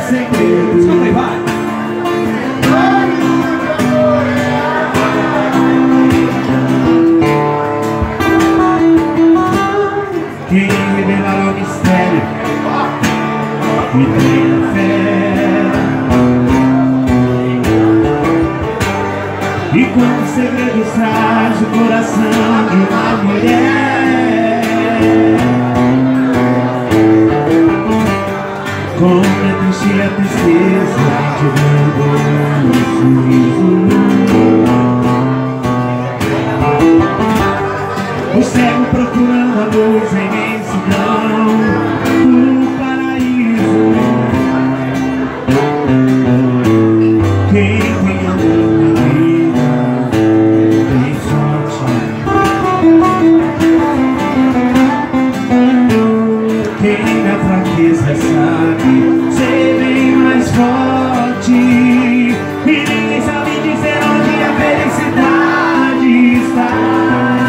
segredo. Escuta aí, vai. Quem revelará o mistério e tenha fé, e quando o segredo traz o coração de uma mulher, como é triste a tristeza de um sorriso. O cego procurando a luz em imensidão, o paraíso. Quem tem amor na vida tem sorte. Quem na fraqueza sabe ser bem mais forte, e ninguém sabe dizer onde a felicidade está.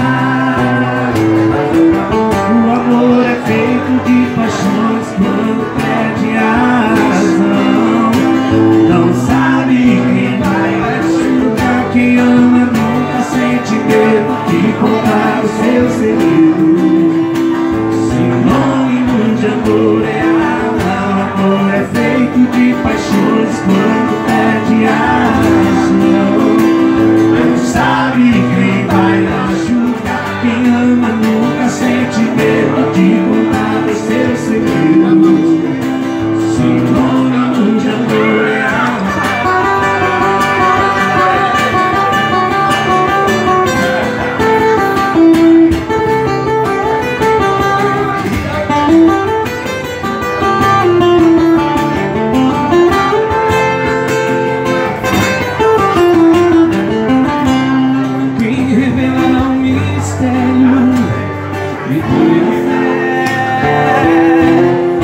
De paixões quando perde a razão, não sabe quem vai machucar. Quem ama nunca sente medo de contar o seu segredo. Sinônimo de amor é amar. O amor é feito de paixões quando perde a razão, não sabe quem vai machucar. Quem ama nunca sente medo de contar seu segredo. Sinônimo de amor é quem revela um mistério e tenha fé.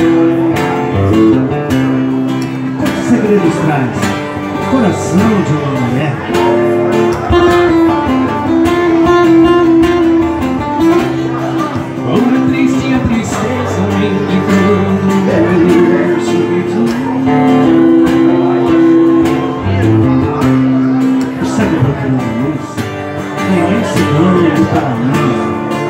Quantos segredos traz o coração de uma mulher? Como é triste a tristeza em todo o universo. O cego procurando a luz em imensidão do paraíso.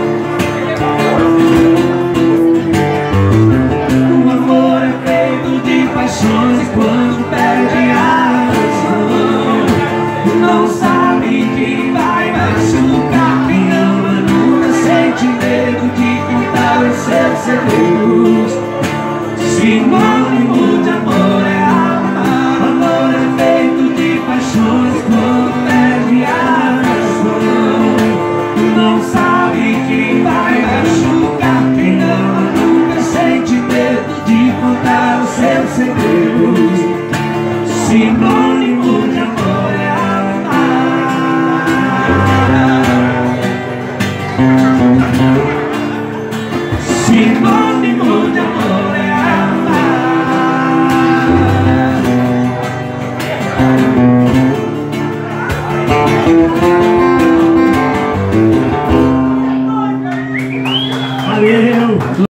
E quando perde a razão, não sabe quem vai machucar. Quem ama nunca sente medo de contar os seus segredos. Sinônimo de amor é amar. O amor é feito de paixões quando perde a razão, não sabe quem vai machucar. Quem ama nunca sente medo de contar os seus segredos. Sinônimo de amor é amar. Sinônimo de amor é amar.